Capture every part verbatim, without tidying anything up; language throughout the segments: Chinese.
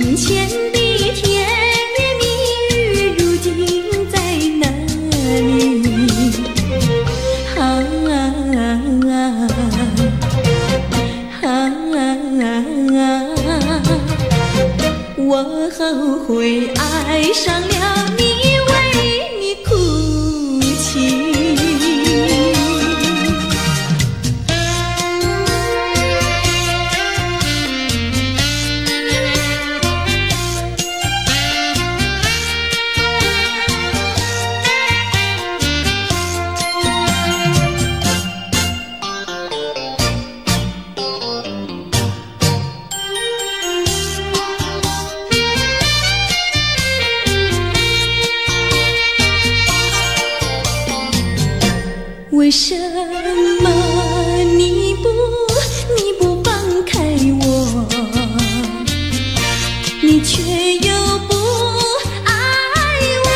前的甜言蜜语，如今在哪里？啊啊啊啊！我后悔爱上了你，为你哭泣。为什么你不你不放开我，你却又不爱我？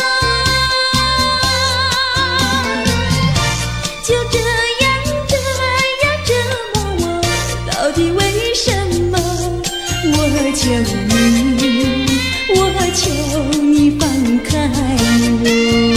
就这样这样折磨我，到底为什么？我求你，我求你放开我。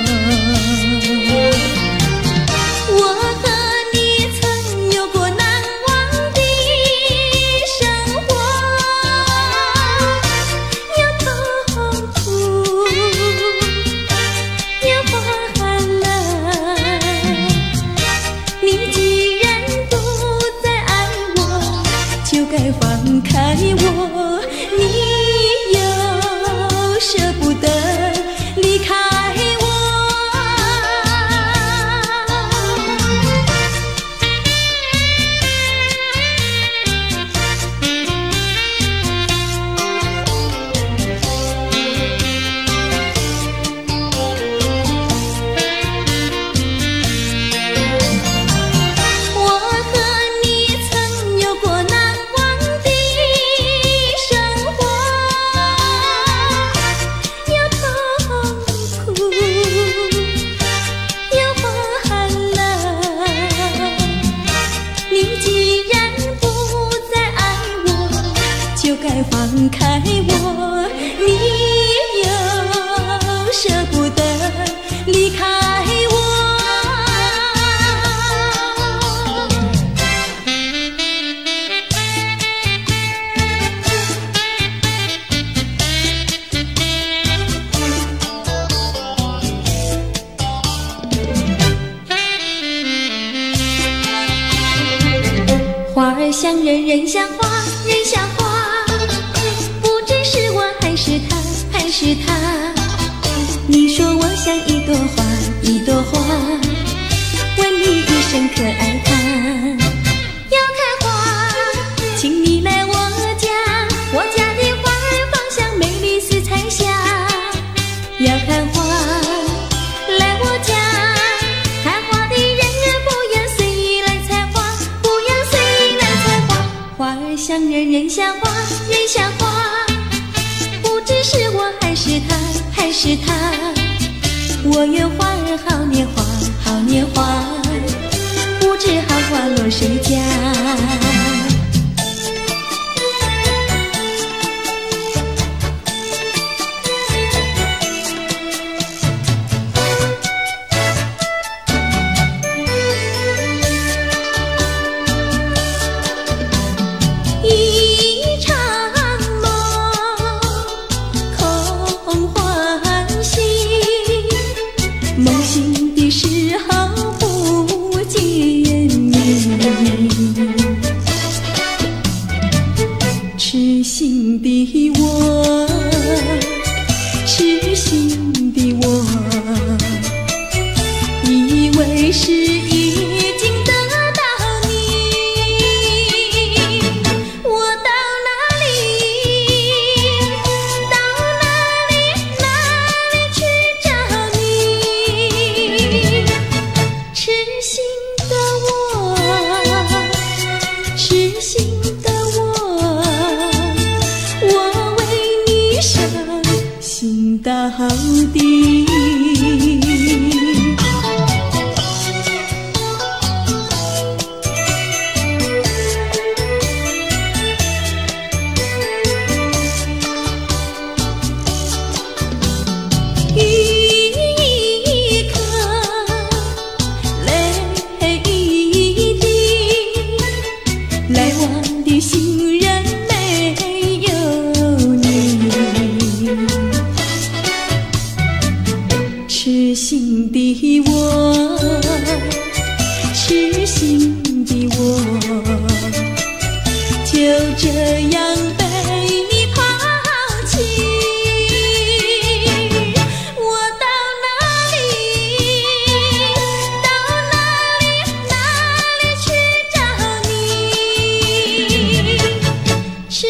放开我，你又舍不得离开我。我和你曾有过难忘的生活，有痛苦，有欢乐。你既然不再爱我，就该放开我，你又舍不得离开我。花儿像人，人像花，人像花，不知是我还是他，还是他。你说我像一朵花，一朵花，问你一声可爱它。要看花，请你来我家，我家的花儿芳香美丽似彩霞。要看花，来我家，看花的人儿不要随意来采花，不要随意来采花。花儿像人，人像花，人像花，不知是我还是他，还是他。我愿花儿好年华，好年华，不知好花落谁家。一场梦，空欢喜，梦醒的时候不见你。痴心的我，痴心的我，以为是已经得到你。我到哪里，到哪里，哪里去找你？痴心的我，痴心的我，我为你伤心到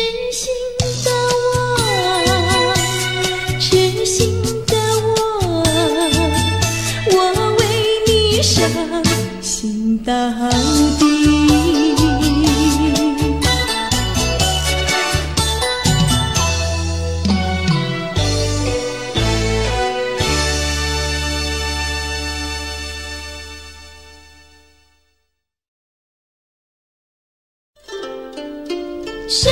心的我，痴心的我，我为你伤心到底。谁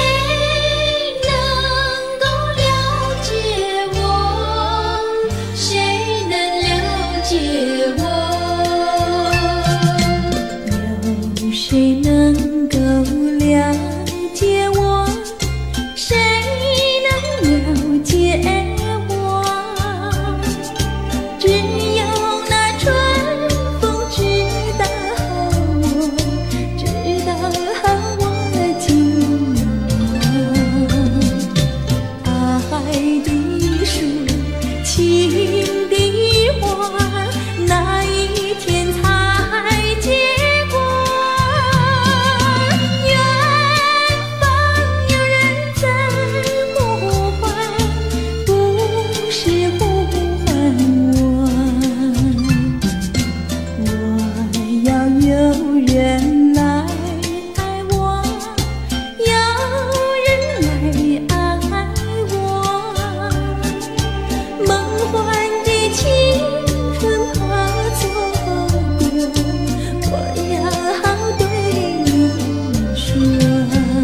能够了解我？谁能了解我？有谁能够了解我？谁能了解我？只有那春风知道我，知道我今爱的树，情的花，哪一天才结果？远方有人在呼唤，不是呼唤我。我要有人来爱我，有人来爱我。梦幻的青春怕错过，我要对你说，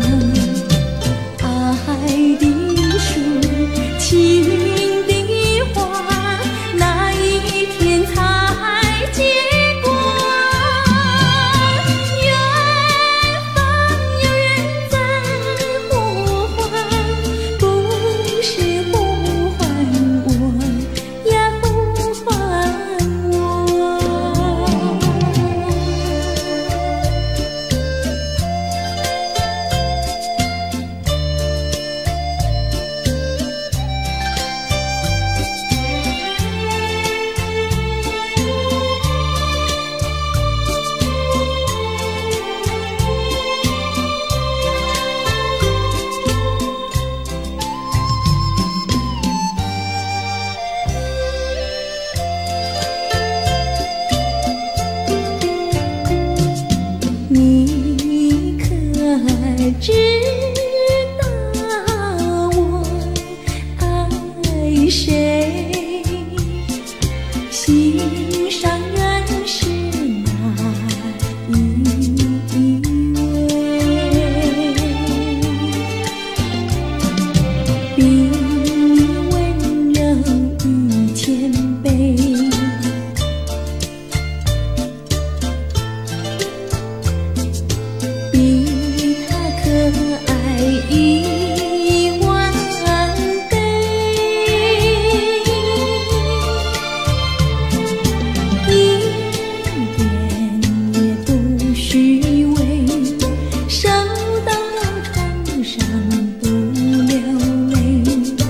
爱的树，情的花，哪一天才结果？远方有人在呼唤，不是呼唤我，要呼唤我。你可知道我爱谁？心上人是哪一位？比你温柔与谦卑，比他可爱一万倍，一点也不虚伪，受到了创伤不流泪。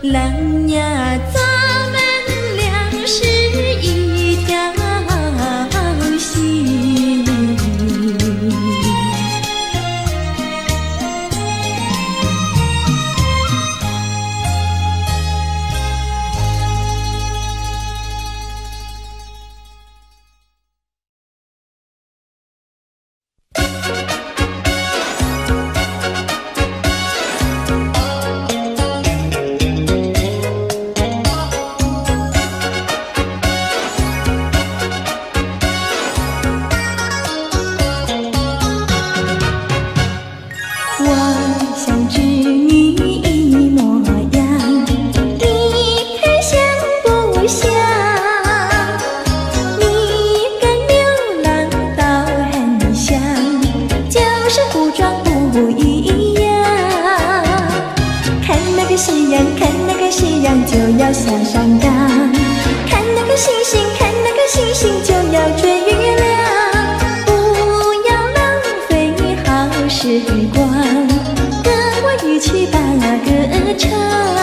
狼呀，咱们俩是一条心。就要下山岗，看那个星星，看那个星星，就要追月亮。不要浪费好时光，跟我一起把歌唱。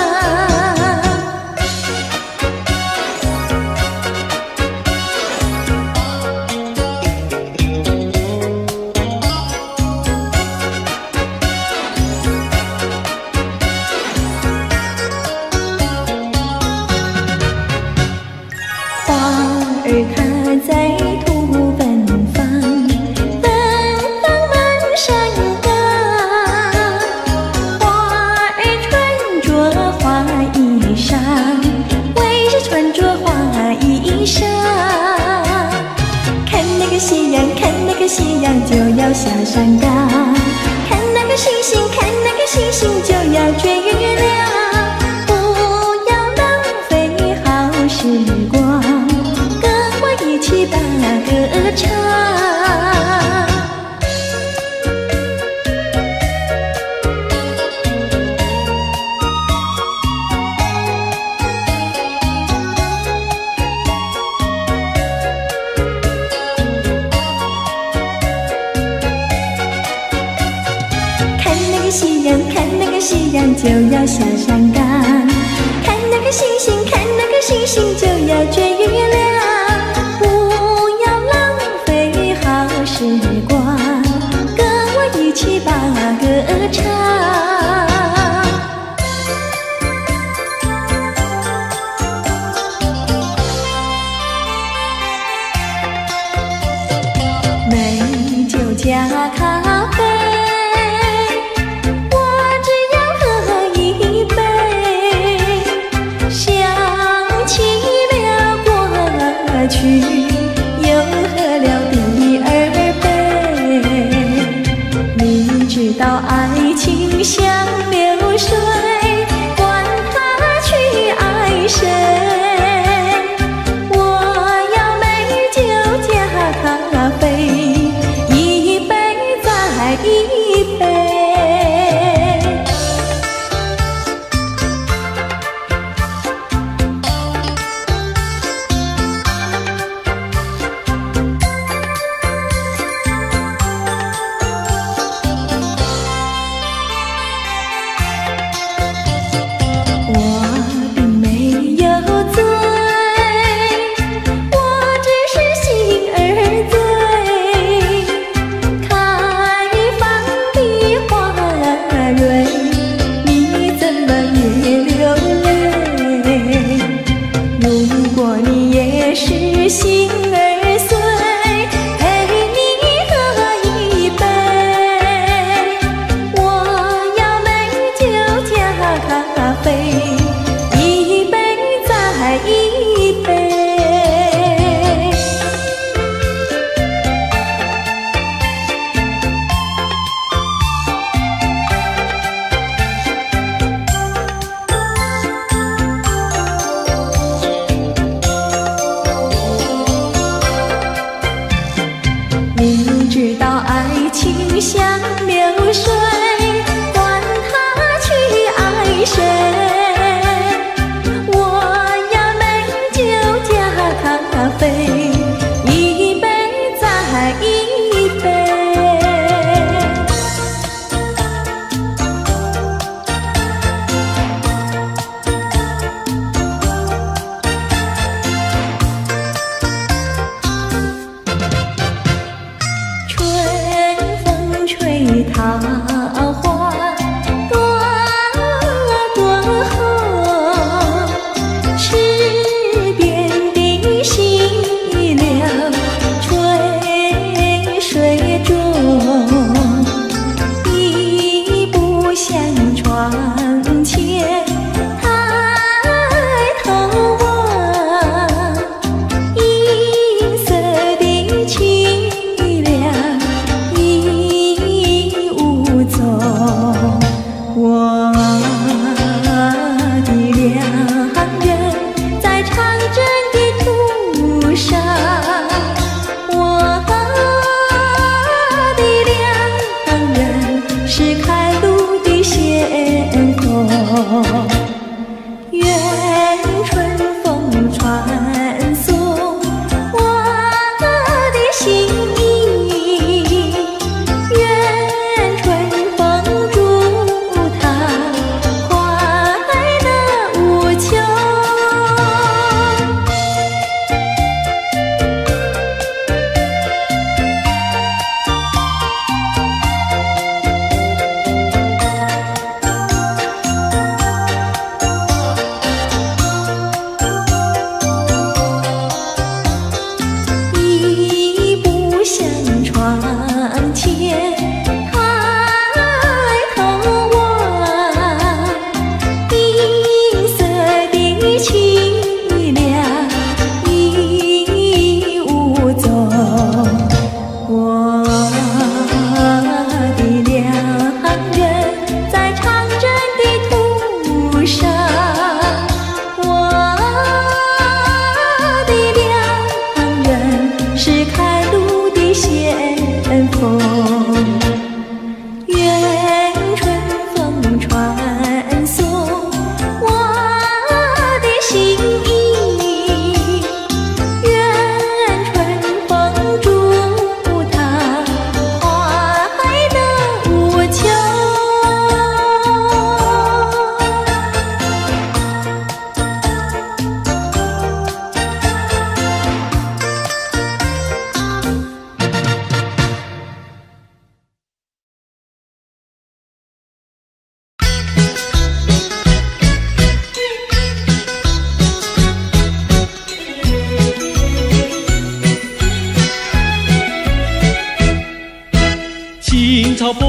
它在土奔放，奔放满山岗。花儿穿着花衣裳，为谁穿着花衣裳？看那个夕阳，看那个夕阳，就要下山岗。看那个星星，看那个星星，就要追月亮。不要浪费好时光，一起把歌唱。看那个夕阳，看那个夕阳，就要下山岗。看那个星星，看那个星星，就要追月亮。时光，跟我一起把歌唱。美酒加咖啡，我只要喝一杯。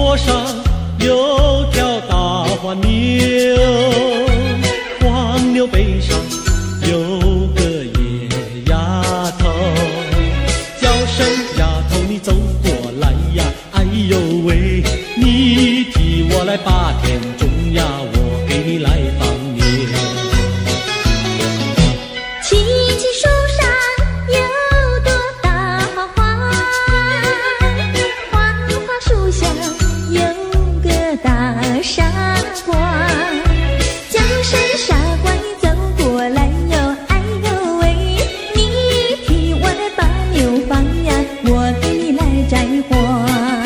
坡上有条大黄牛，黄牛背上有个野丫头，叫声丫头你走过来呀，哎呦喂，你替我来把田种呀，我给你来放牛。 青青树上有朵大花花，花花树下有个大傻瓜，叫声傻瓜你走过来哟，哎呦喂，你替我来把牛放呀，我给你来摘花。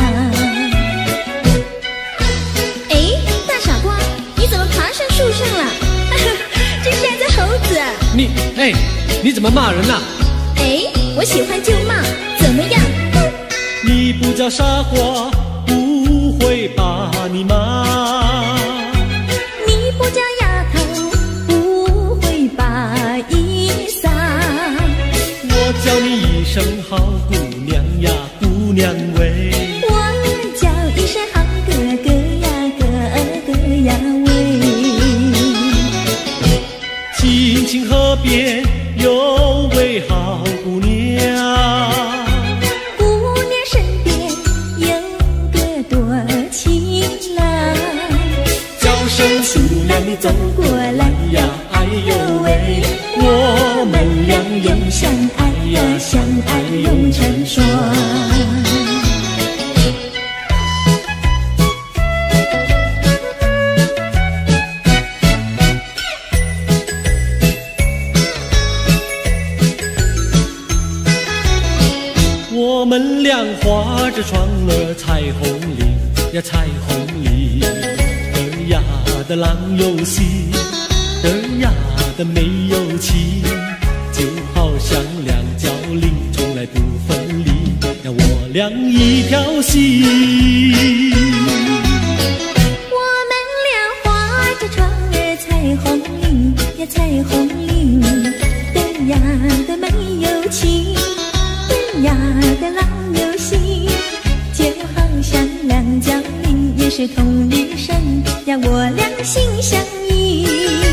哎，大傻瓜，你怎么爬上树上了？这山子猴子！ 你哎，你怎么骂人呐？ 哎，我喜欢就骂，怎么样？哼！ 你不叫傻瓜，不会把你骂。 你不叫丫头，不会把衣撒。 我叫你一声好姑娘呀，姑娘喂。 我叫一声好哥哥呀，哥哥呀喂。 青青河边有位好姑娘， 姑娘身边有个多情郎， 叫声姑娘你走过来呀，哎呦喂，我们俩永相爱呀，相爱永成双。我们俩划着船儿彩虹里呀，彩虹里儿呀的郎有心，儿呀的没有情，就好像两角铃从来不分离呀，我俩一条心。 我们俩划着船儿彩虹里呀，彩虹里的呀的没有情，的呀的郎有心，就好像两角铃也是同一声呀，我俩心相印。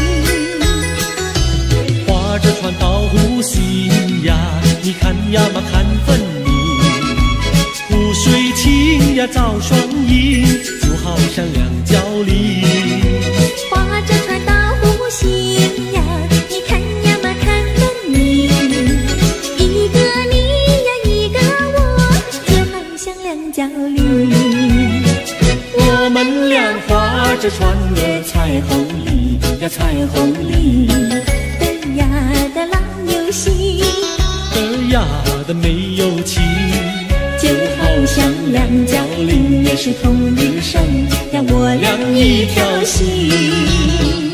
划着船到湖心呀，你看呀嘛看分明，湖水清呀照双影，就好像两角铃。 划着船到湖心呀，你看呀嘛看分明，一个你呀一个我，就好像两角铃。 我们俩划着船儿彩虹里呀，彩虹里的呀的郎有心， 儿呀的没有情， 就好像两角铃也是同一声呀，我俩一条心。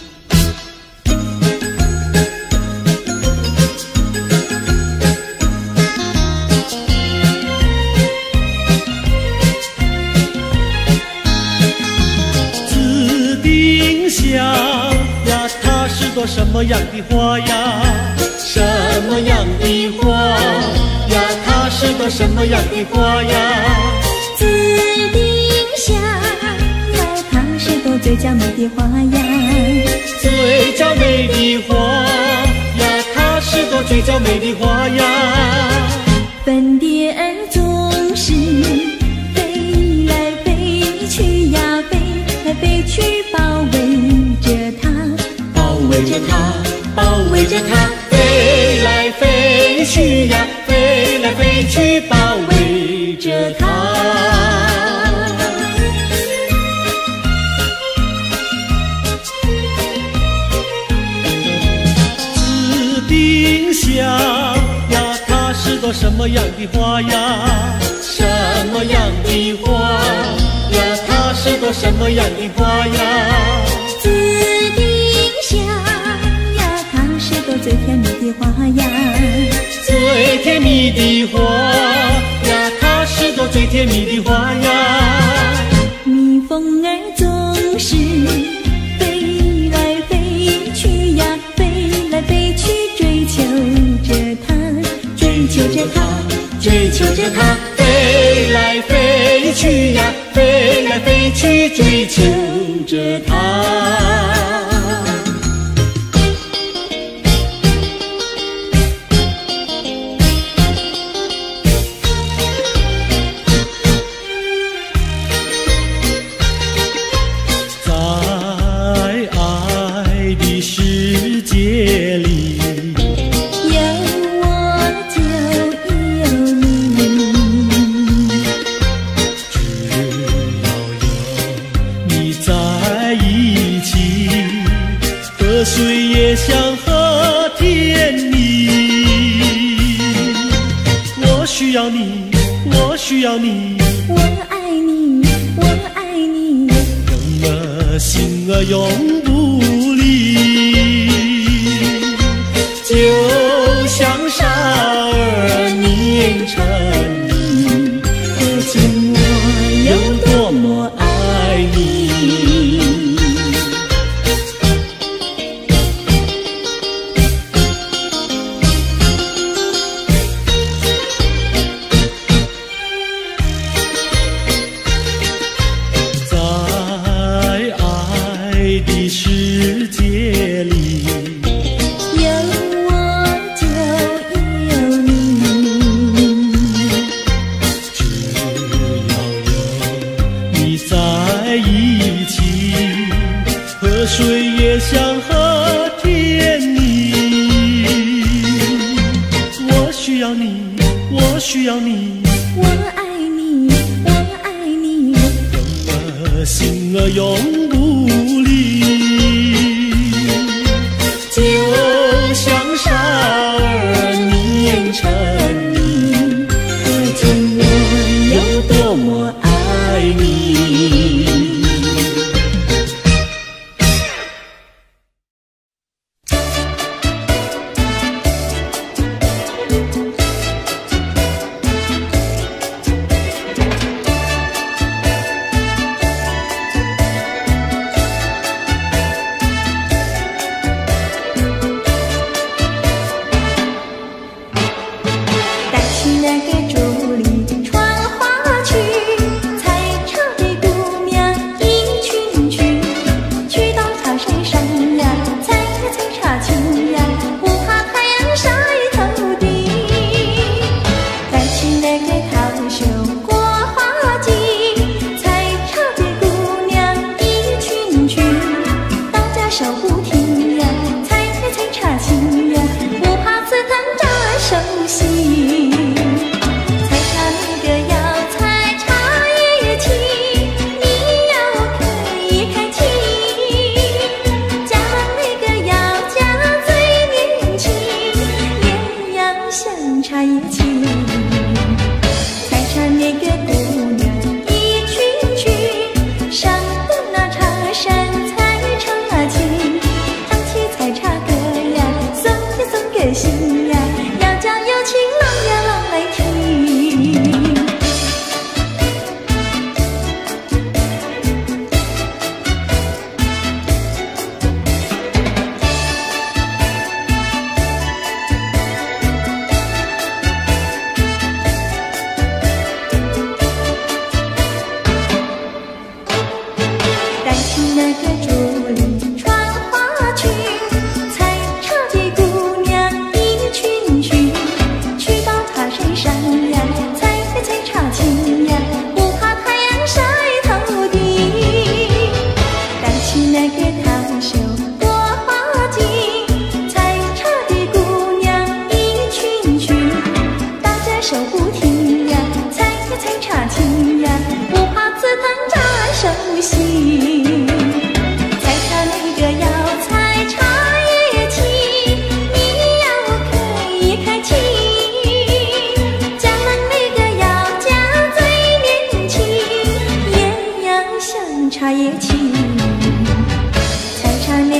紫丁香呀，它是朵什么样的花呀？什么样的花呀？它是朵什么样的花呀？ 紫丁香呀，它是朵最娇美的花呀， 最娇美的花呀，它是朵最娇美的花呀。 粉蝶儿总是飞来飞去呀，飞来飞去包围着它， 包围着它，包围着它，飞来飞去呀，飞来飞去，包围着它。紫丁香呀，它是朵什么样的花呀？什么样的花呀？它是朵什么样的花呀？ 紫丁香呀，它是朵最甜蜜的花呀， 最甜蜜的花呀，它是朵最甜蜜的花呀。 蜜蜂儿总是飞来飞去呀，飞来飞去追求着它，追求着它， 追求着它，飞来飞去呀，飞着它。在爱的世界里， 有我就有你， 只要有你在一起，河水也像和甜蜜。我需要你，我需要你， 我爱你，我爱你， 永儿心儿永不离，就像傻儿黏成泥， 可见我有多么爱你。 在爱的世界里， 有我就有你， 只要有你在一起，河水也像和甜蜜。我需要你，我需要你， 我爱你，我爱你， 永儿心儿永不离，就像傻儿黏成泥， 可见我有多么爱你。带起那个竹林穿花裙，采茶的姑娘一群群，去到茶山上呀，采呀采茶青呀，不怕太阳晒头顶。带起那个桃袖过花径，采茶的姑娘一群群，大家手不停呀，采呀采茶青呀，不怕刺疼扎手心。采茶那个要采茶叶青，你要可以开启；嫁那个要嫁最年轻，也要像茶叶青。采茶那个姑娘一群群，上的那茶山采茶青，唱起采茶歌呀，送呀送个心呀，要叫有情郎呀郎来听。带起那个竹林穿花裙，采茶的姑娘一群群，去到茶山上呀，采呀采茶青呀，不怕太阳晒头顶。带起那个桃袖过花径，采茶的姑娘一群群，大家手不停呀，采呀采茶青呀，不怕刺疼扎手心。采茶那个要采茶叶青，你要可以开启；嫁人那个要嫁最年轻，也要像茶叶青。采茶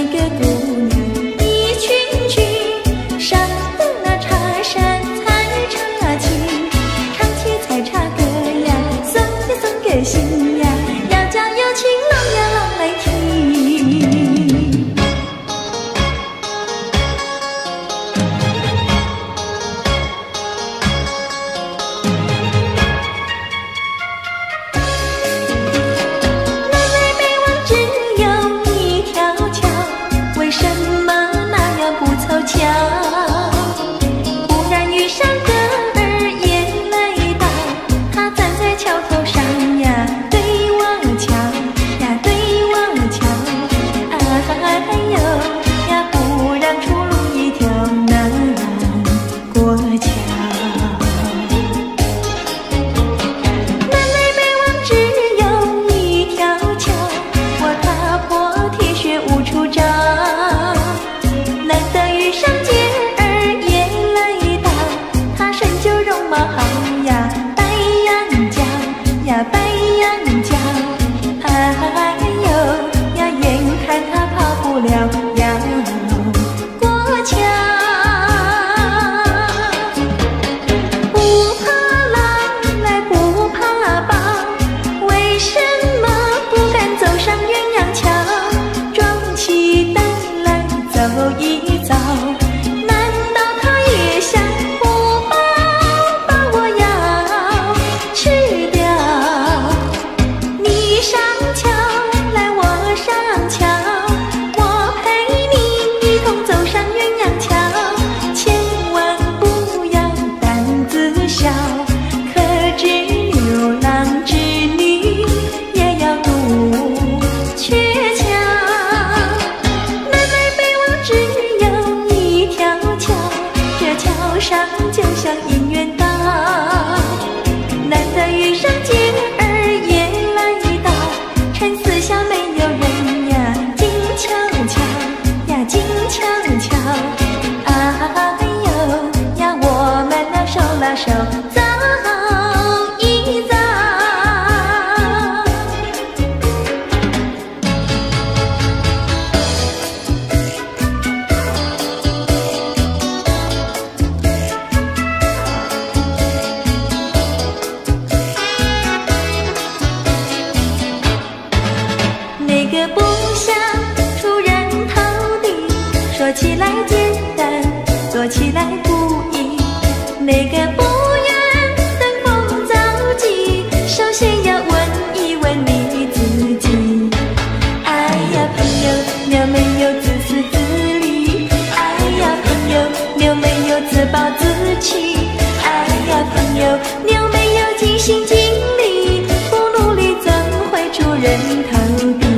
说起来简单，做起来不易。那个不愿登峰造极，首先要问一问你自己。哎呀，朋友，你有没有自私自利？哎呀，朋友，你有没有自暴自弃？哎呀，朋友，你有没有尽心尽力？不努力怎会出人头地？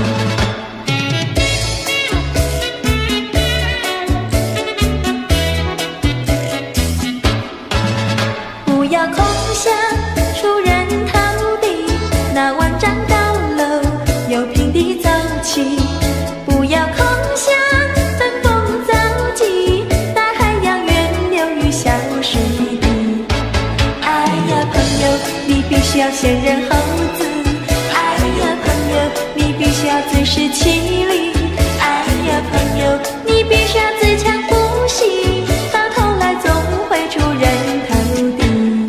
不要空想出人头地，那万丈高楼由平地走起。不要空想登峰造极，大海要源流于小水滴。哎呀，朋友，你必须要先人后子。哎呀，朋友，你必须要自食其力。哎呀，朋友，你必须要自强不息，到头来总会出人头地。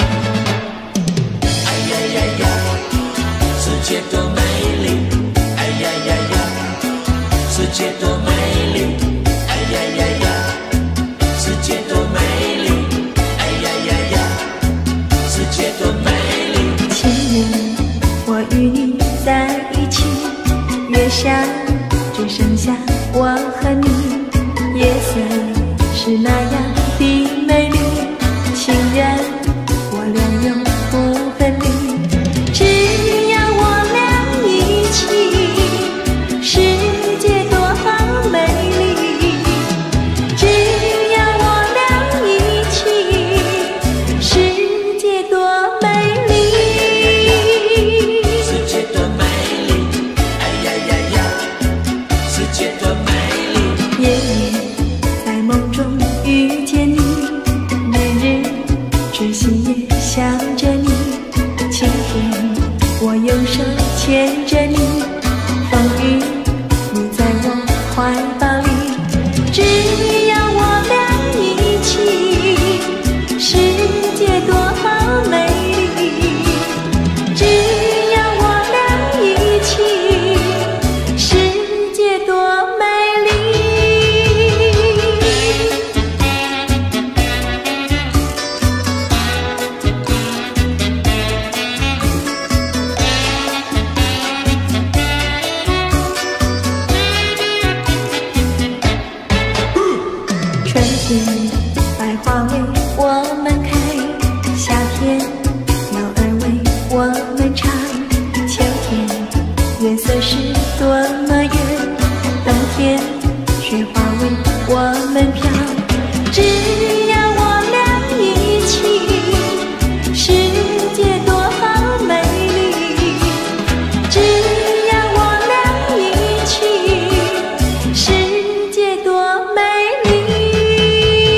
哎呀呀呀，世界多美丽！哎呀呀呀，世界多美丽！哎呀呀呀，世界多美丽！哎呀呀呀，世界多美丽！ 情人，我与你在一起，月下只剩下我和你，夜色是那样的美丽。情人，我俩永不分离，只要我俩一起，世界多美丽。只要我俩一起，世界多美丽。 世界多美丽！哎呀呀呀，世界多美丽！ 夜夜在梦中遇见你，日日痴心也想着你。晴天我用手牵着你，风雨你在我怀抱里。只要我俩一起，世界多美丽。只要我俩一起，世界多美丽。春天百花为我们开，夏天鸟儿为我们唱，秋天月色是多么圆，冬天雪花为我们飘。只要我俩一起，世界多美丽。只要我俩一起，世界多美丽。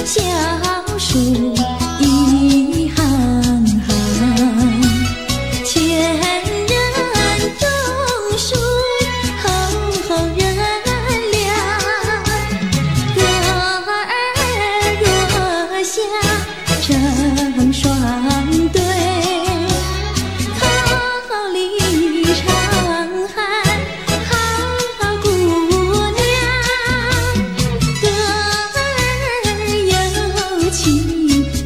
小树一行行，前人种树，后人粮。歌儿歌下成双对，桃李长喊好姑娘。歌儿有情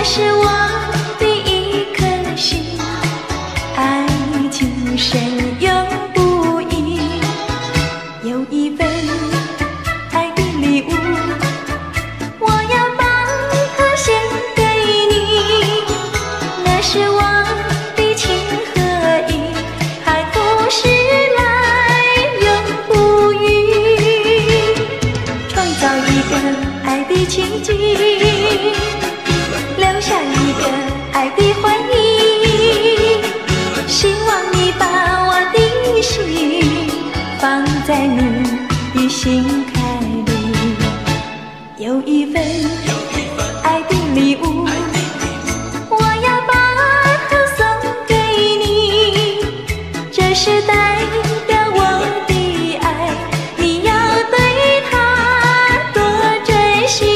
是我的一颗心，爱情深永不移。有一份爱的礼物，我要把它献给你，那是我的情和意，海枯石烂永不渝，创造一个爱的奇迹，留下一个爱的回忆，希望你把我的心放在你的心坎里。有一份爱的礼物，我要把它送给你，这是代表我的爱，你要对它多珍惜。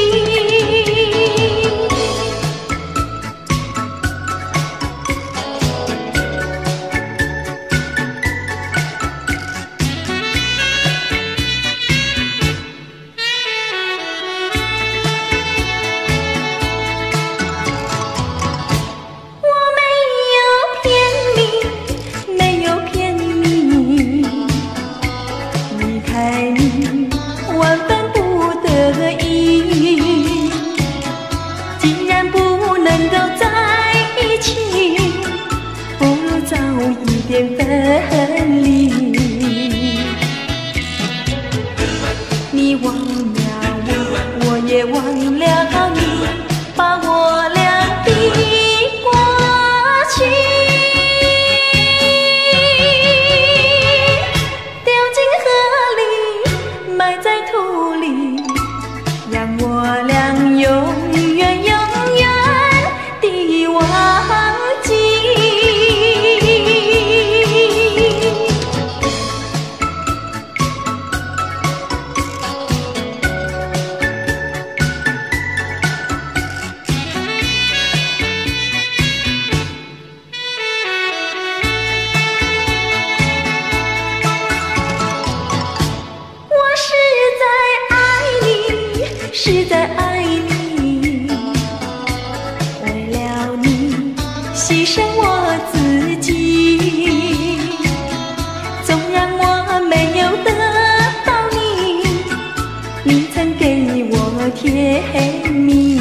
万分不得已，既然不能够在一起，不如早一点分离。你忘了我，我也忘了你，把我俩的过去丢进河里，埋在土里，让我俩永远永远地忘记。是在爱你，为了你牺牲我自己，纵然我没有得到你，你曾给我甜蜜。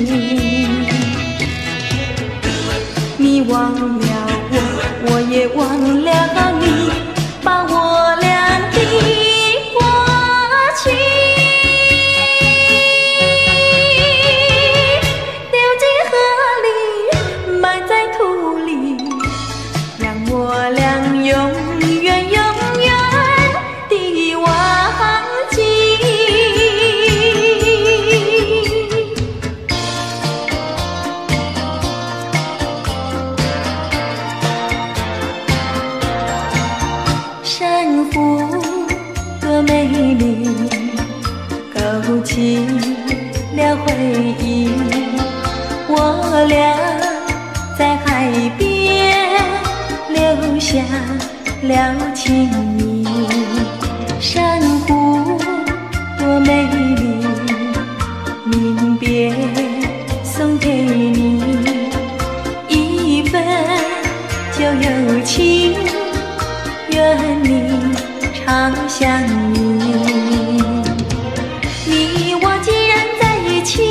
你忘了我，我也忘了你，把我俩的过去我俩永远永远地忘记。山湖多美丽，勾起了回忆，我俩在海边留下了情谊。珊瑚多美丽，临别送给你一份旧友情，愿你常相依。你我既然在一起，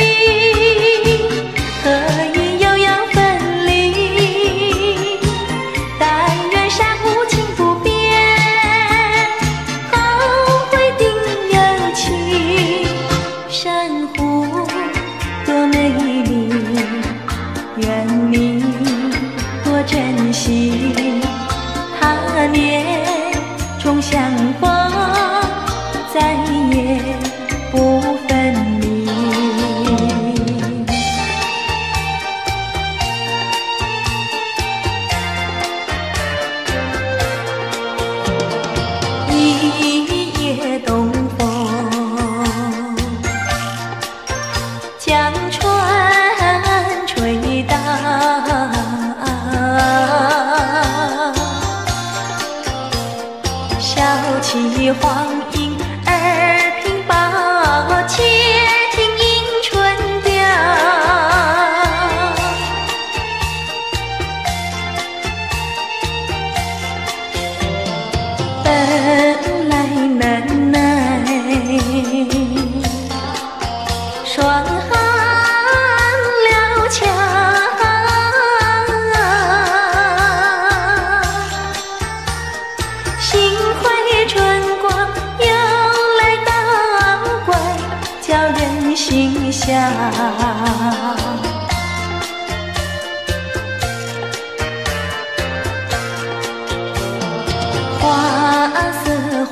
何以又要分离？但愿珊瑚情不变，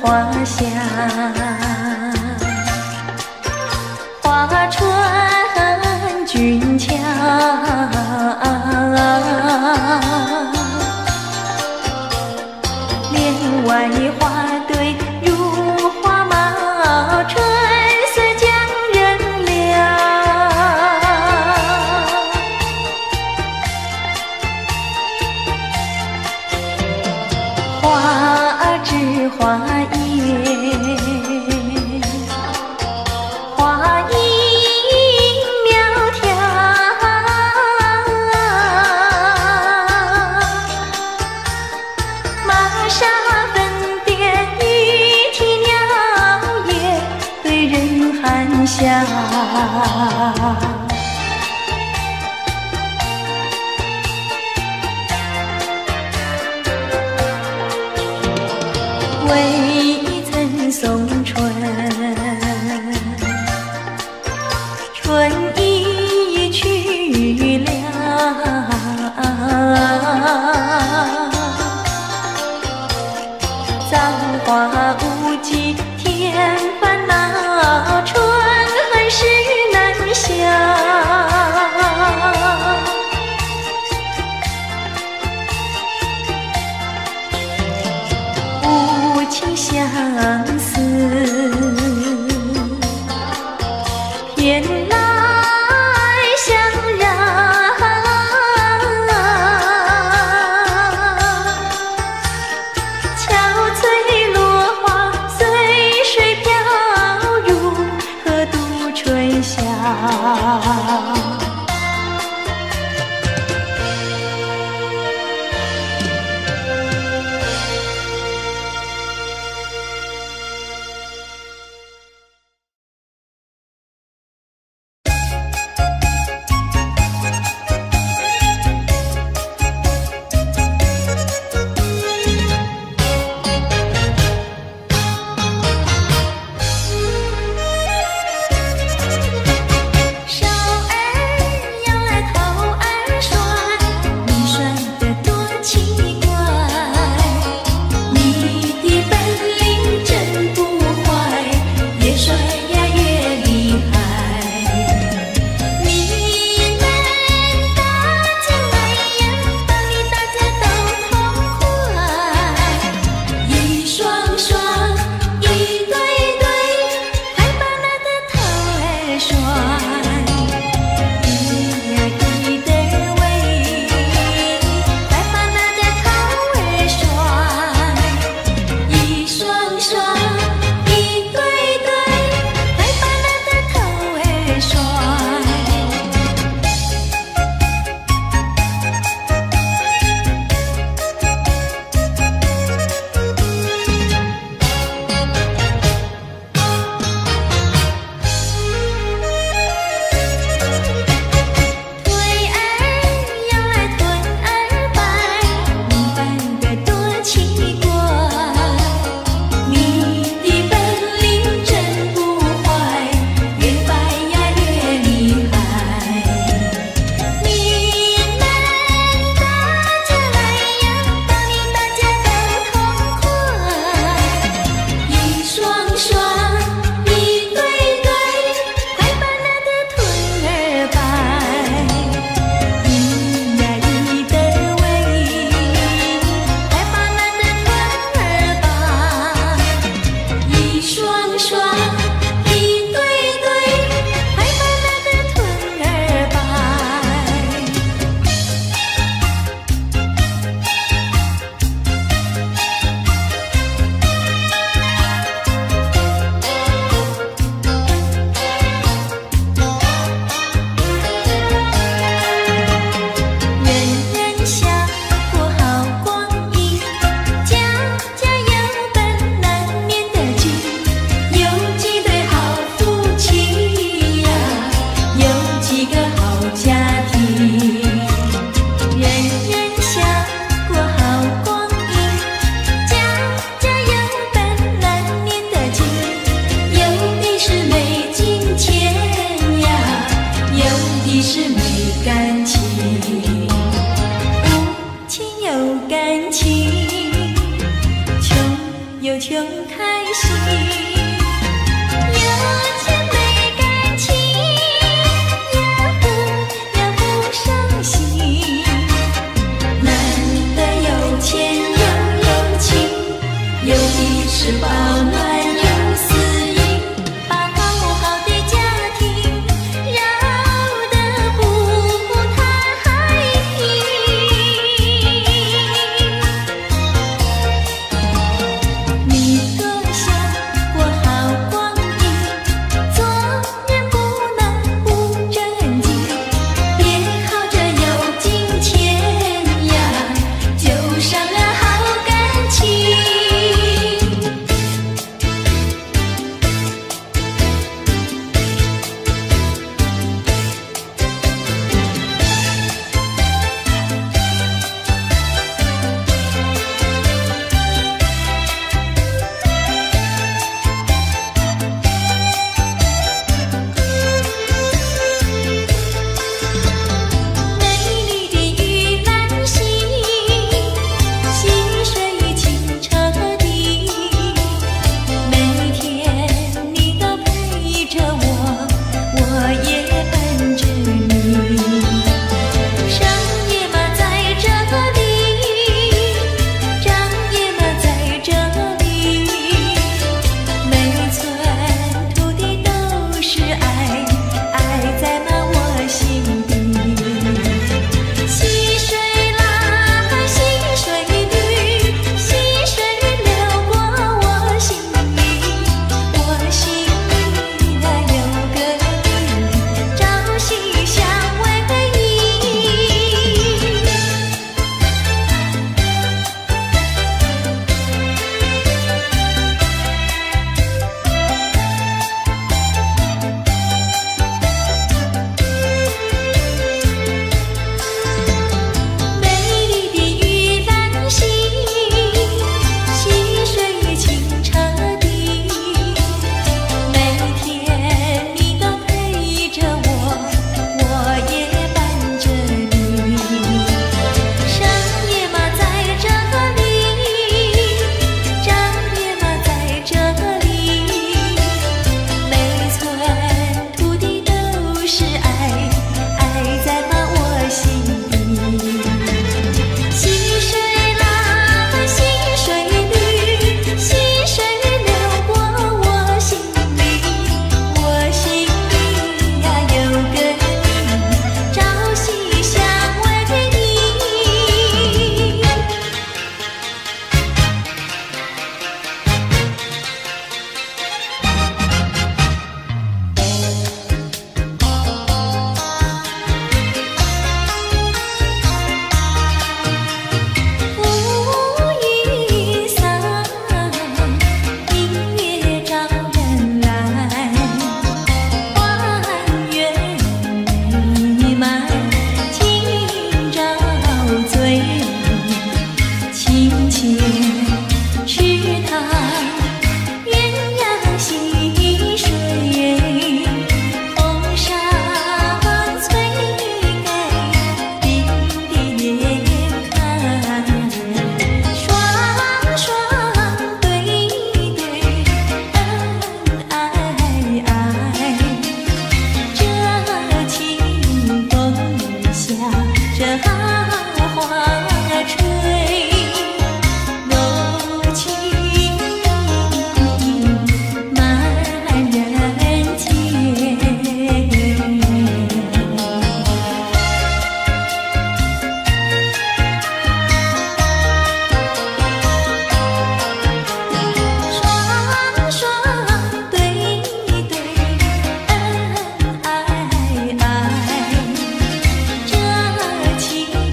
花香，花穿俊俏，帘外花对如花茂，春色将人撩。花枝花叶，花影苗条，玛莎粉蝶与啼鸟也对人含笑。未曾送春，春已去了。造化无极添烦恼，春恨事难消。情相思，偏来相让。憔悴落花随水飘，如何度春宵？ 有穷开着好花吹，柔情满人间。双双对对，恩恩爱爱，这情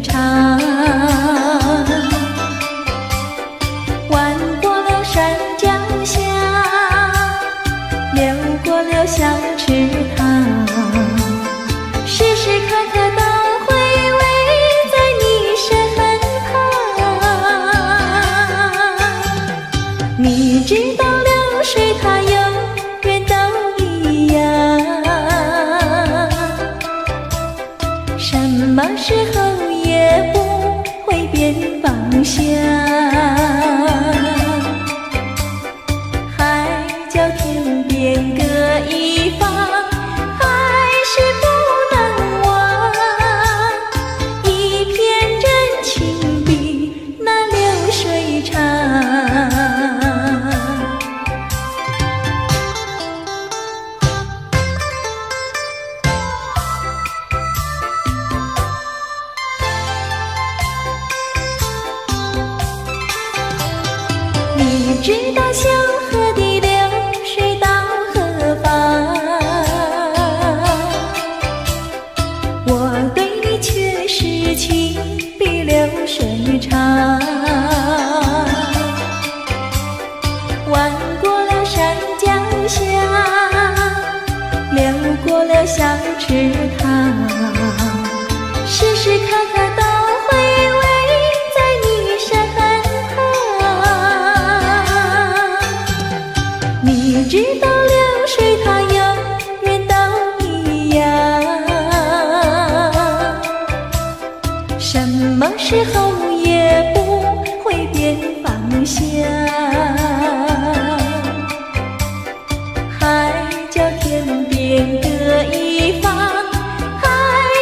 长。弯过了山脚下，流过了小池塘，时时刻刻都回味在你身旁。你知道流水它永远都一样，什么时候也不会变方向。海角天边各一方，还是不能忘。一片真情比那流水长。你知道小河的流水到何方？我对你却是情比流水长。弯过了山脚下，流过了小池塘，时时刻刻都回味在你身旁。你知道流水它永远都一样，什么时候也不会变方向。海角天边各一方，还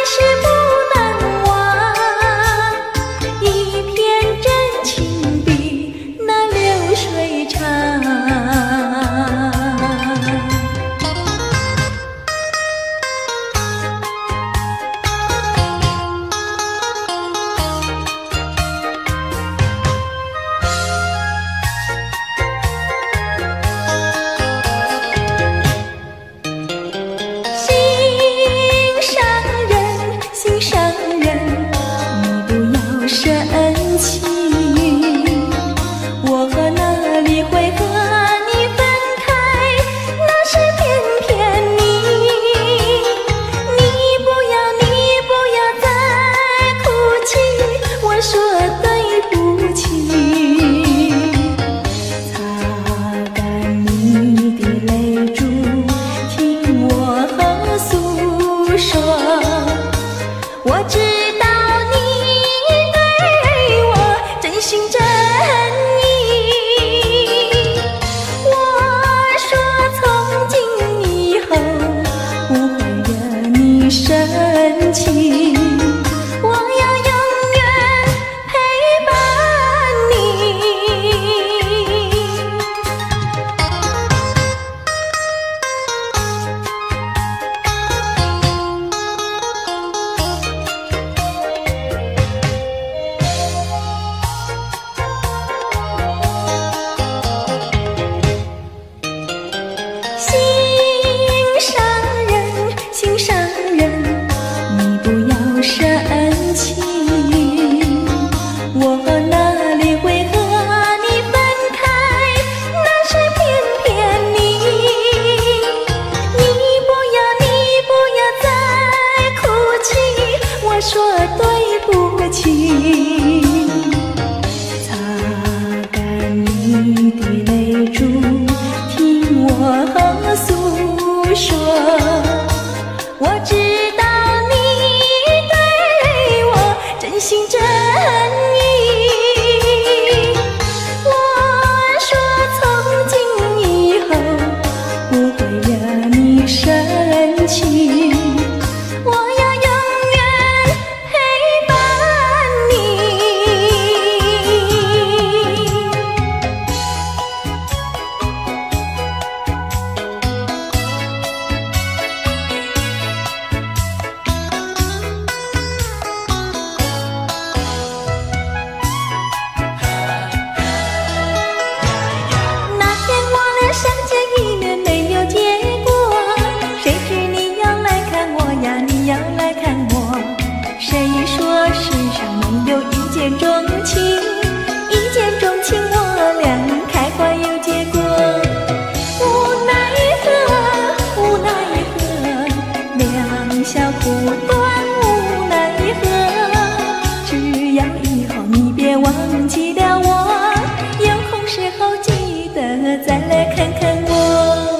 得再来看看我。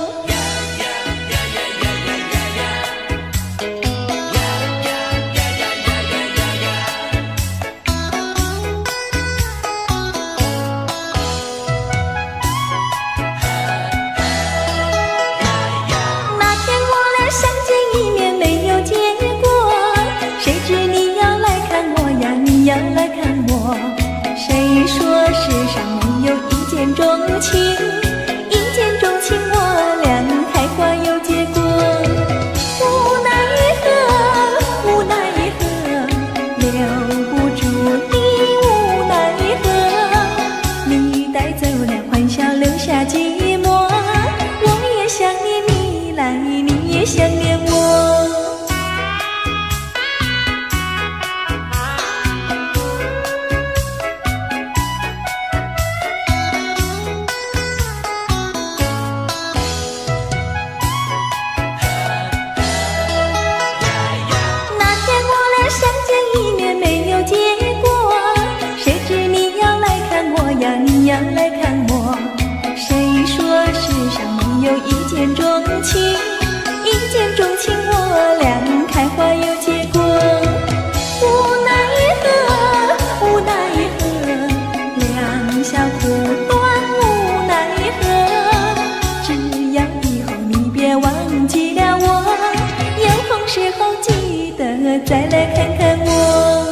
那天我俩相见一面没有结果，谁知你要来看我呀，你要来看我。谁说世上没有一见钟情，一见钟情我俩开花有结果。无奈何，无奈何，留不住你，无奈何，你带走了欢笑，留下寂寞。我也想念你来，你也想念我。你要来看我，谁说世上没有一见钟情，一见钟情我俩开花有结果。无奈何，无奈何，两小苦短，无奈何，只要以后你别忘记了我，有空时候记得再来看看我。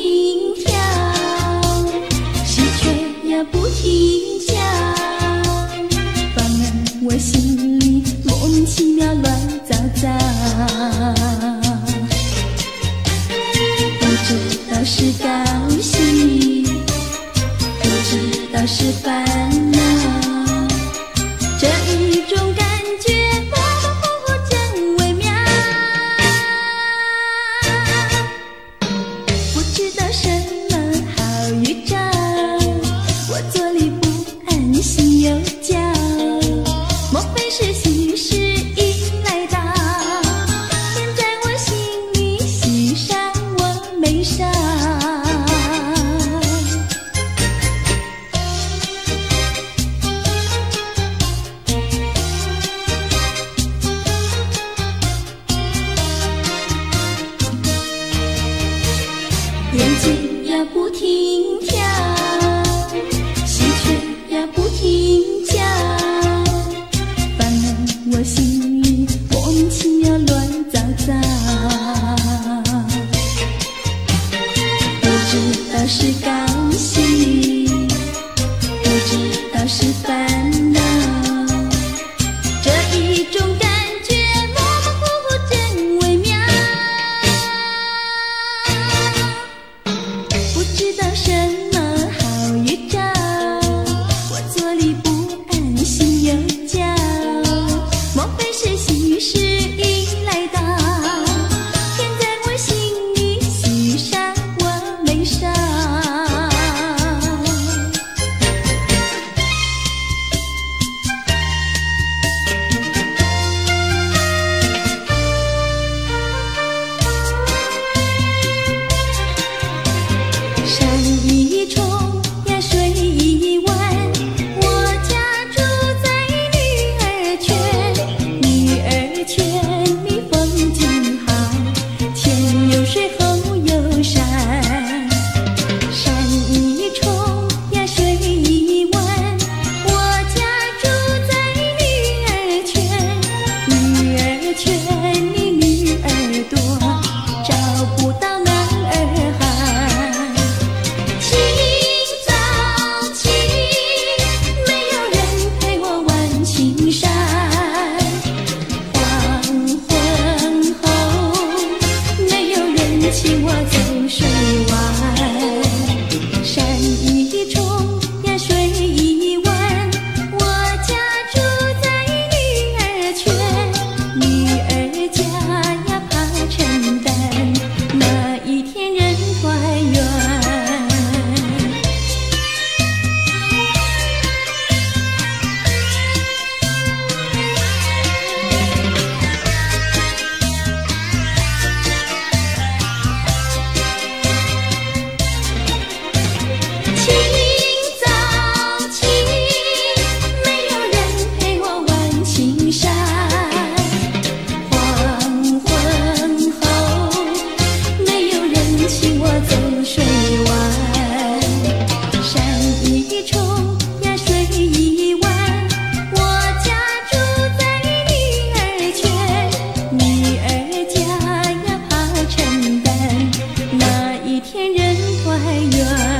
停跳，喜鹊呀不停叫，反而我心里莫名其妙乱糟糟。不知道是高兴，不知道是烦恼，这一种感觉模模糊糊真微妙。不知道什么好预兆，我坐立不安，心又焦。莫非是喜事已来到，天在我心里，喜上我眉梢。眼睛呀不停跳，喜鹊呀不停叫，反而我心里莫名其妙乱糟糟。不知道是高兴，不知道是烦恼，这一种感觉模模糊糊真微妙。不知道什么好预兆，我坐立不安，心又焦。莫非是喜事已来到，天在我心里，喜上我眉梢。山一重呀水一弯，我家住在女儿圈。女儿圈里风景好，前有水后有山。山一重呀水一弯，我家住在女儿圈。女儿圈里女儿多，找不到男儿汉。清早起，没有人陪我玩青山。黄昏后，没有人请我走水湾。山一重呀水一弯，我家住在女儿圈。女儿家呀怕承担，那一天人团圆。清早起，没有人陪我玩青山。黄昏后，没有人请我走水湾。山一重呀水一弯，我家住在女儿圈。女儿家呀怕承担，那一天人团圆。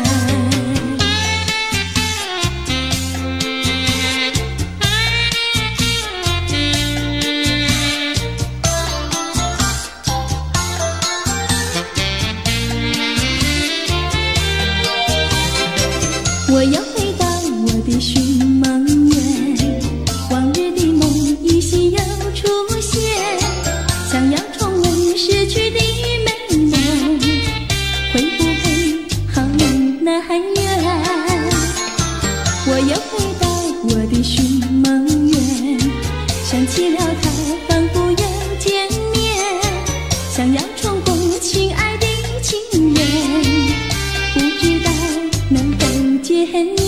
我要回到我的寻梦园，往日的梦依稀又出现，想要重温逝去的美梦，会不会好离那很远？我又回到我的寻梦园，想起了他，仿佛又见面，想要重逢亲爱的情人，不知道能否见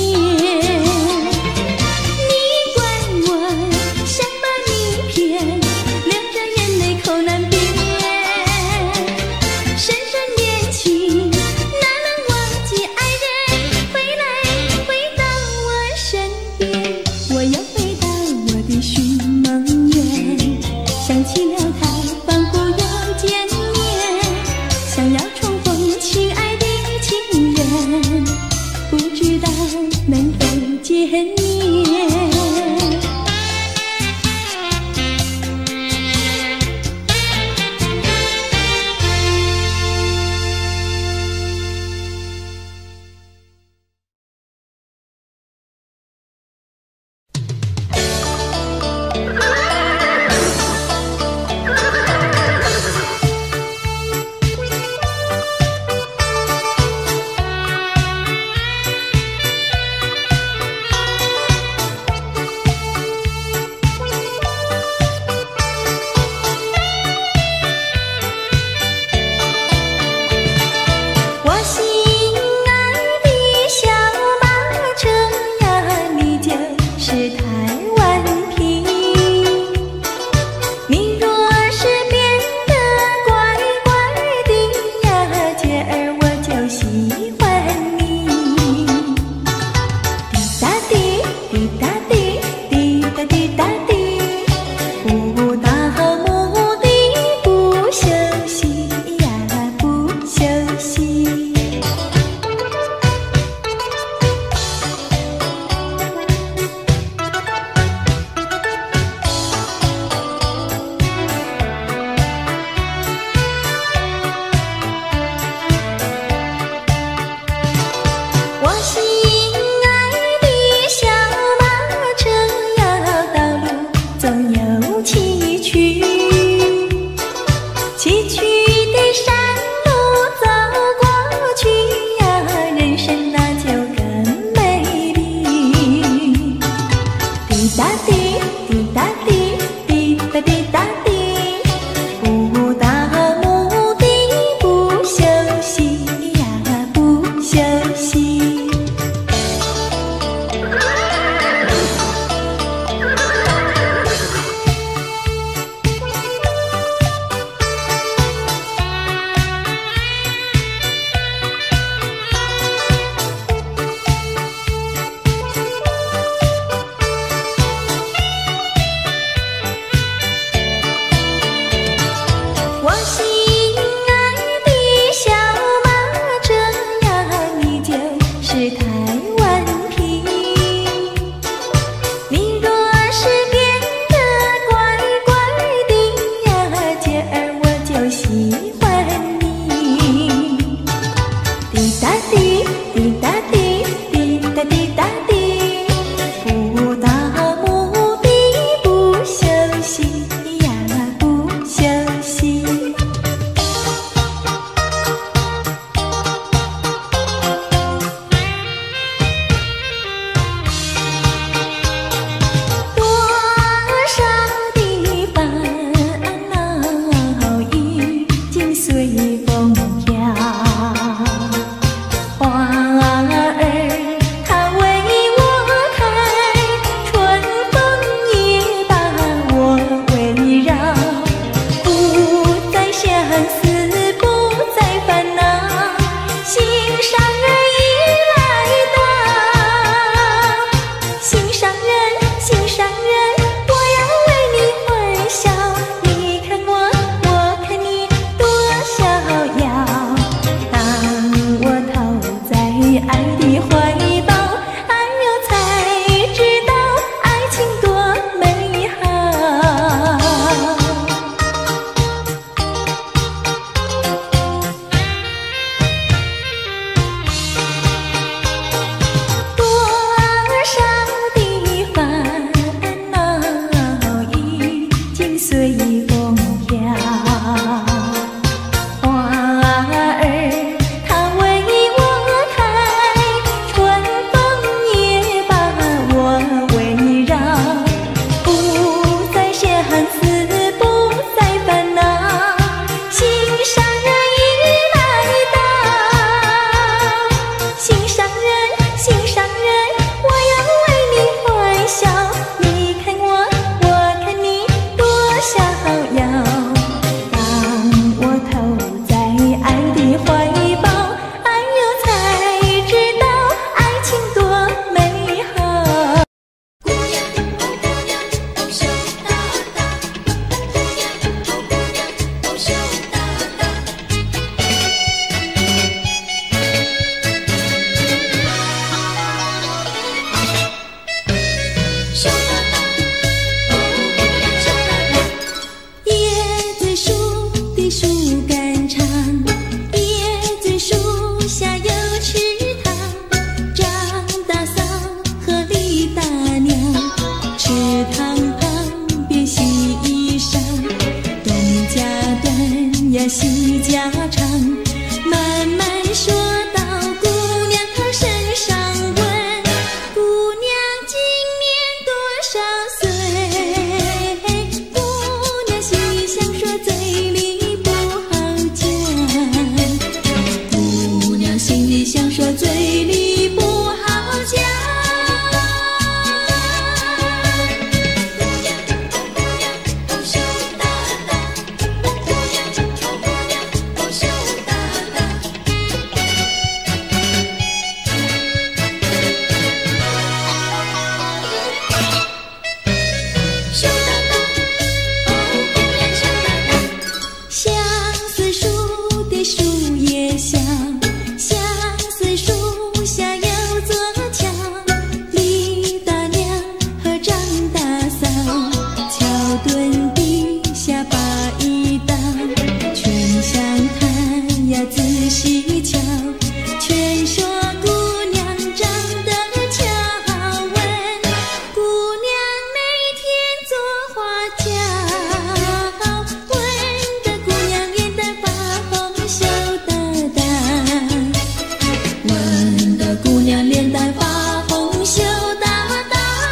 仔细瞧，全说姑娘长得俏。问姑娘每天做花轿，问的姑娘脸蛋发红羞答答，问的姑娘脸蛋发红羞答答。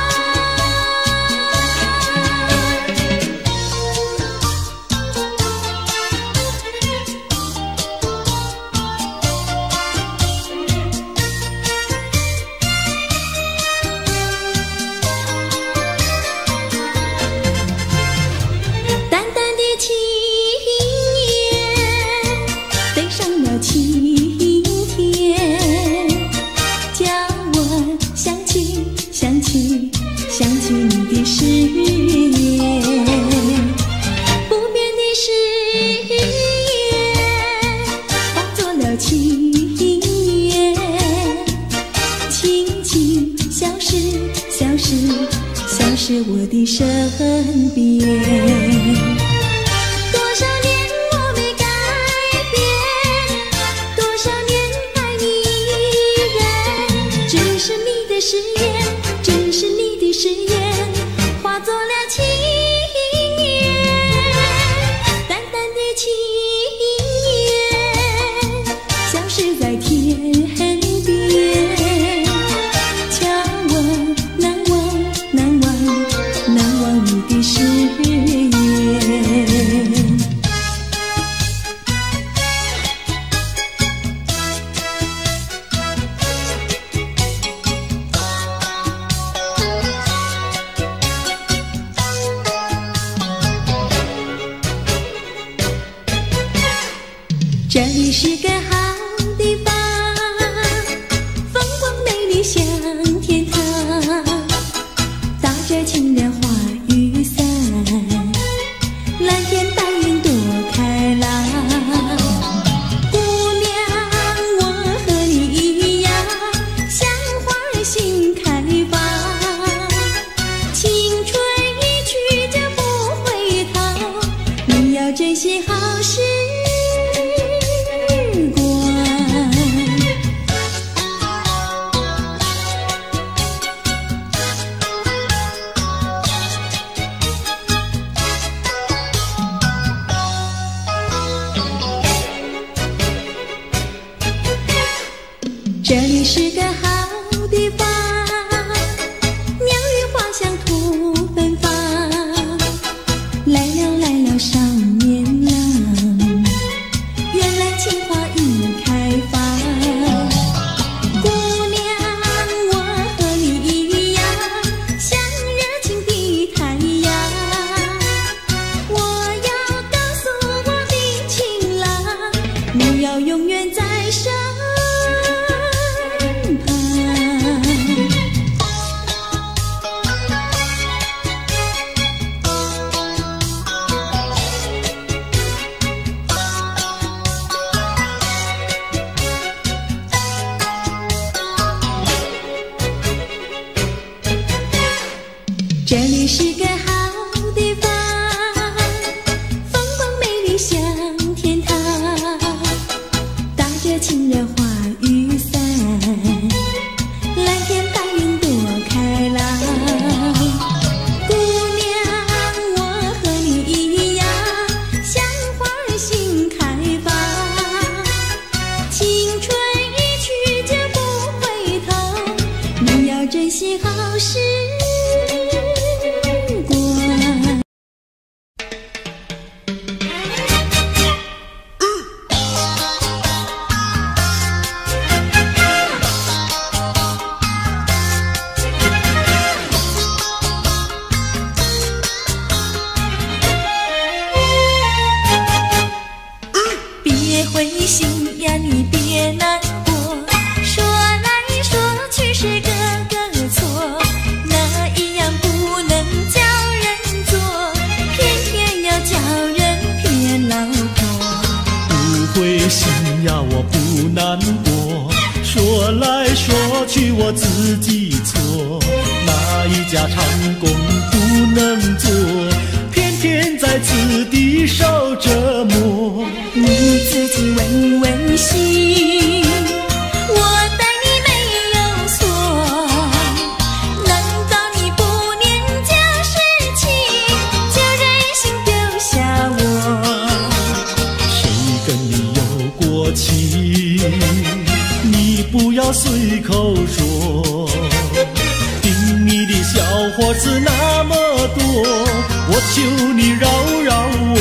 淡淡的青烟飞上了青天，叫我想起想起想起你的誓言，不变的誓言化作了情缘，轻轻消失消失消失我的身边。多少年我没改变，多少年爱你依然，只是你的誓言，只是你的誓言化作了情缘，淡淡的情缘消失在天边，叫我难忘难忘难忘你的誓言。这里是个好地方，风光美丽像天堂，打着情人花雨伞，蓝天白云多开朗。姑娘，我和你一样，像花儿心开放，青春一去就不回头，你要珍惜好时光。这里是个好地方，鸟语花香吐芬芳，来了来了少年郎，原来情花已开放。姑娘，我和你一样，像热情的太阳，我要告诉我的情郎，你要永远在身旁。这里是个好地方，风光美丽像天堂，打着情人花雨伞，蓝天白云多开朗。姑娘，我和你一样，像花儿心开放，青春一去就不回头，你要珍惜好时光。别灰心呀，你别难过，说来说去是个个错，那一样不能叫人做，偏偏要叫人骗老婆。 不灰心呀，我不难过，说来说去我自己错，哪一家长工不能做，偏偏天在此地受折磨。 你自己问问心，我待你没有错，难道你不念旧事情，就任性丢下我？ 谁跟你有过情，你不要随口说，听你的小伙子那么多，我求你饶饶我。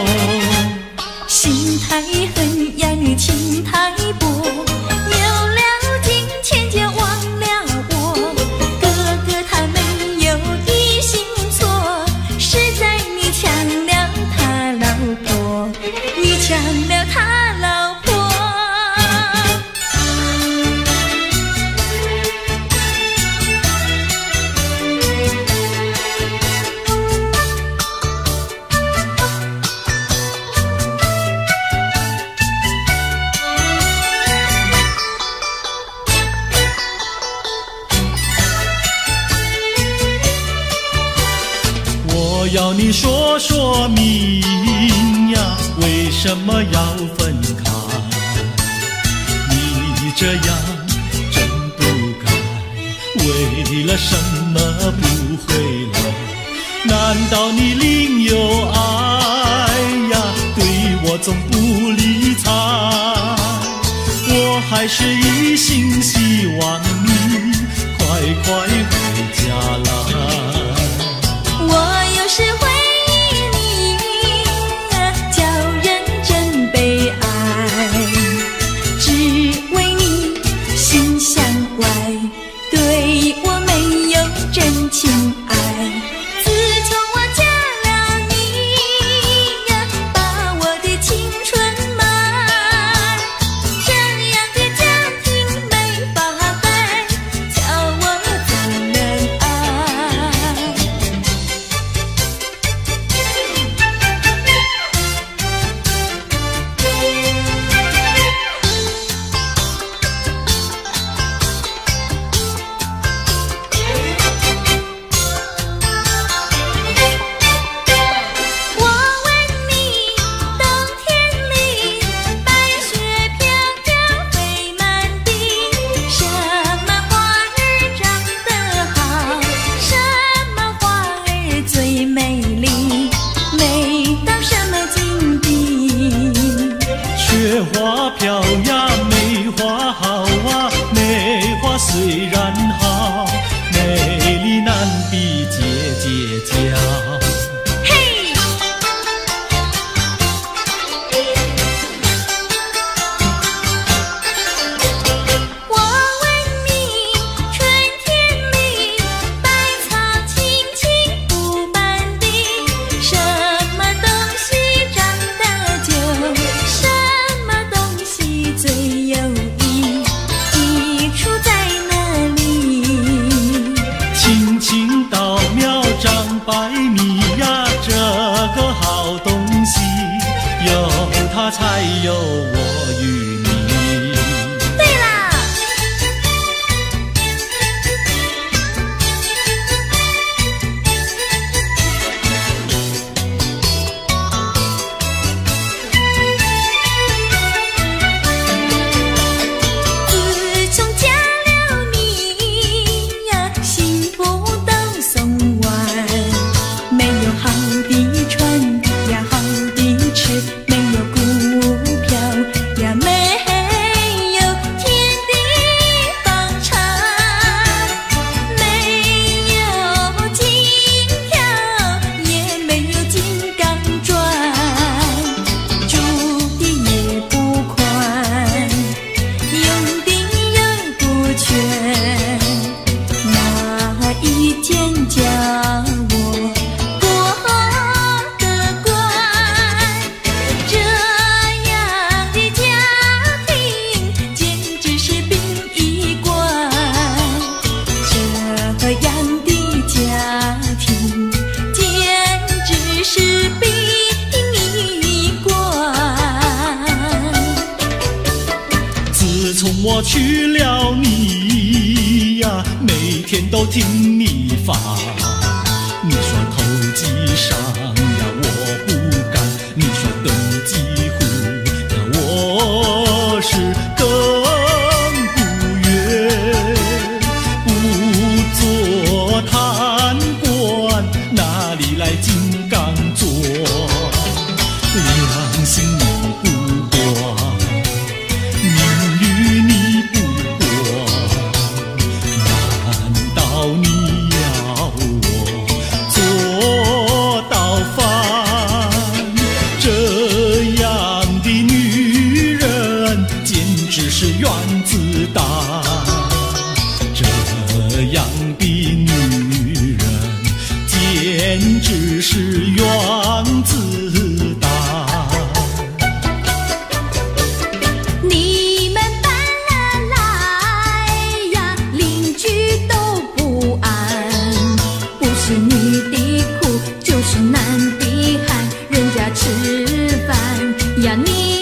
心太狠呀，你情太薄，有了金钱就忘了我。哥哥他没有一心错，是在你抢了他老婆，你抢了他老婆。 我要你说说明呀，为什么要分开？你这样真不该，为了什么不回来？难道你另有爱呀？对我总不理睬，我还是一心希望你快快回家来。 我有时会忆你，叫人真悲哀，只为你心向外，对我没有真情爱。自从我嫁了你，把我的青春卖，这样的家庭没法待，叫我怎能爱？我问你，冬天里白雪飘飘飞满地，什么花儿长得好，什么花儿最美丽，美到什么境地？ 雪花飘呀，梅花好啊，梅花虽然好，美丽难比姐姐娇。 嘿！我问你，春天里百草青青布满地，什么东西长得久，什么东西最有益，益处在哪里？ 青青稻苗长百米呀，这个好东西，有它才有我与你。 对啦！自从嫁了你呀，幸福都送完，没有好的穿呀，好的吃，没有股票呀，没有天地方长，没有金条，也没有金刚钻，住的也不宽，用的又不全，哪一天叫我过得惯？这样的家庭简直是殡仪馆，这样的家庭简直是殡仪馆。 自从我娶了你呀，每天都听你发，你说头几上呀，我直是原子弹。这样的女人简直是原子弹。 你们搬了来呀，邻居都不安，不是女的苦，就是男的寒，人家吃饭呀，你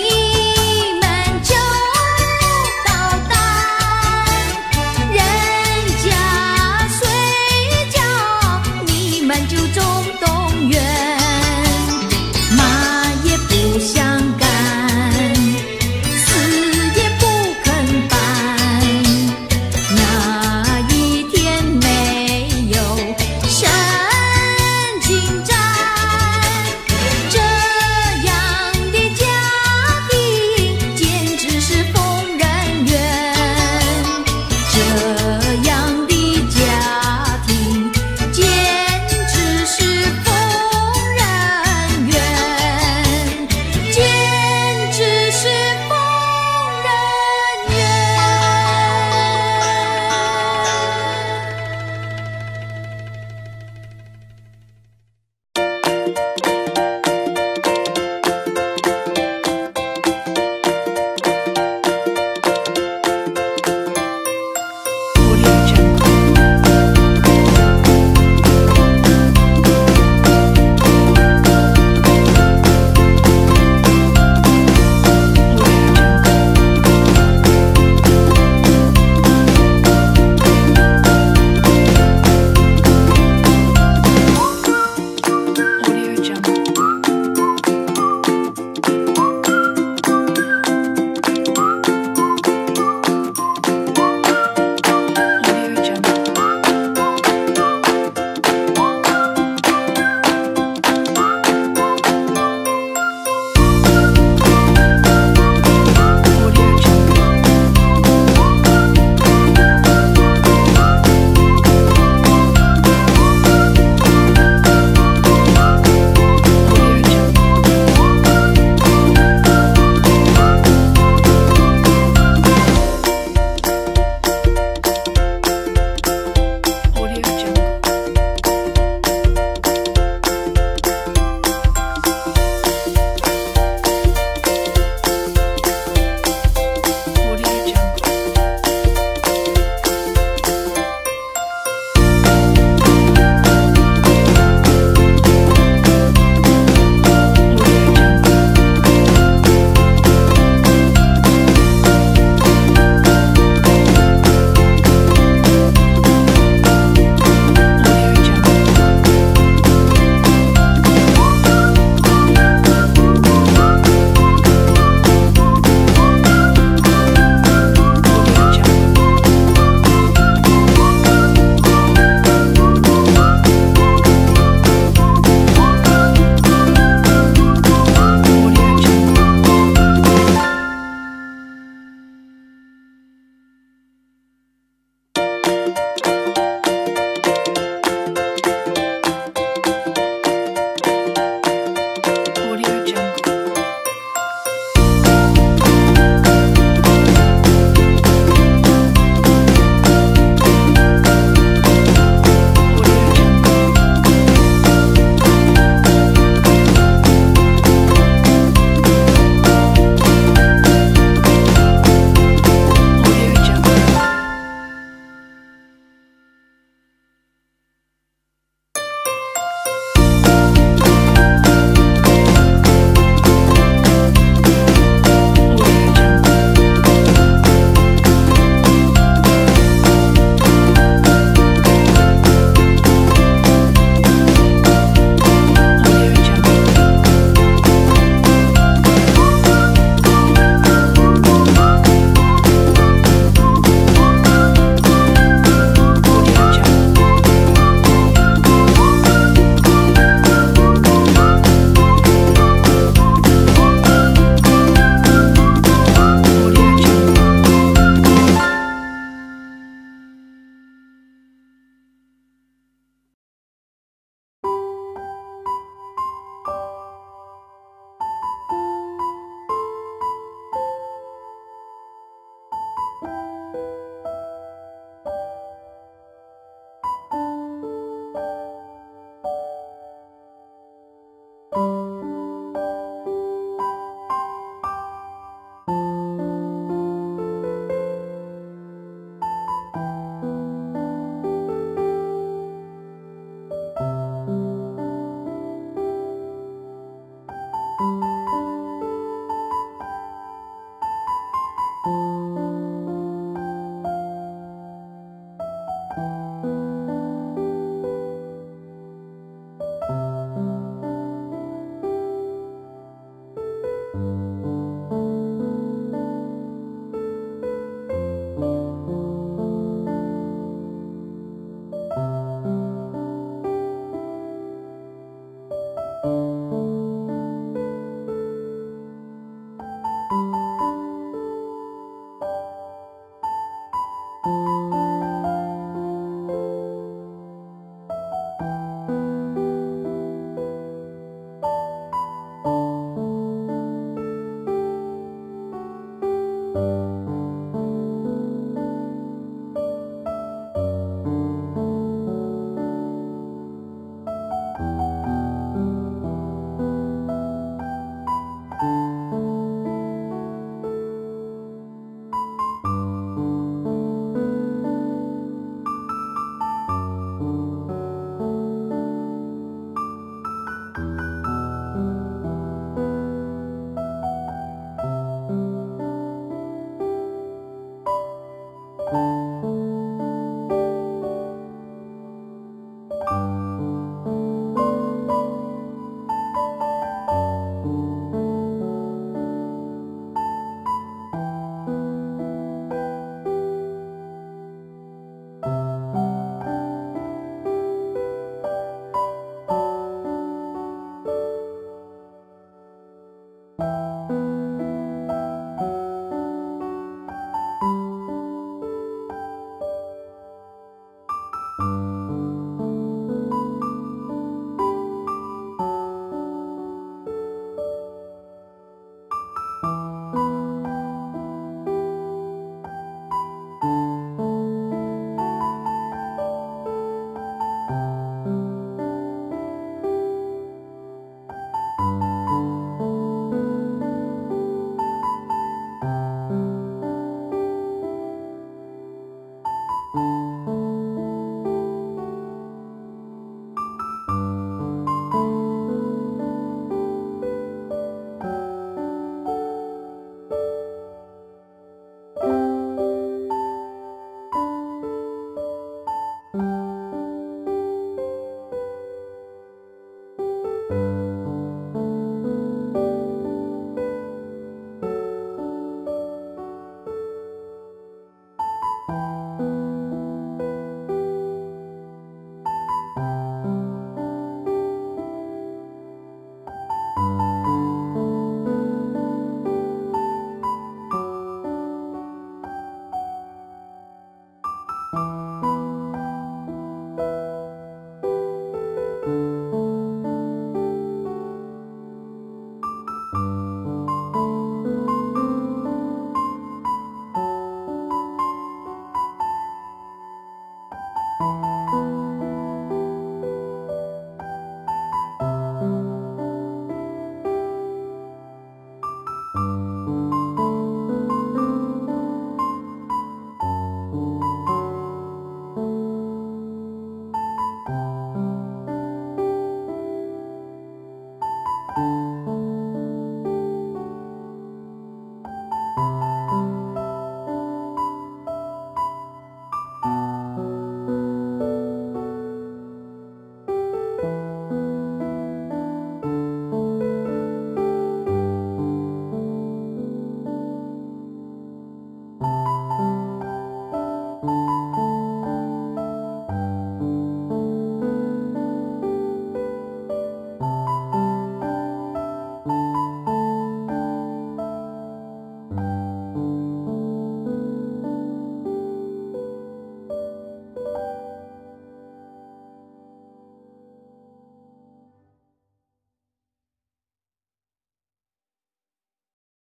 我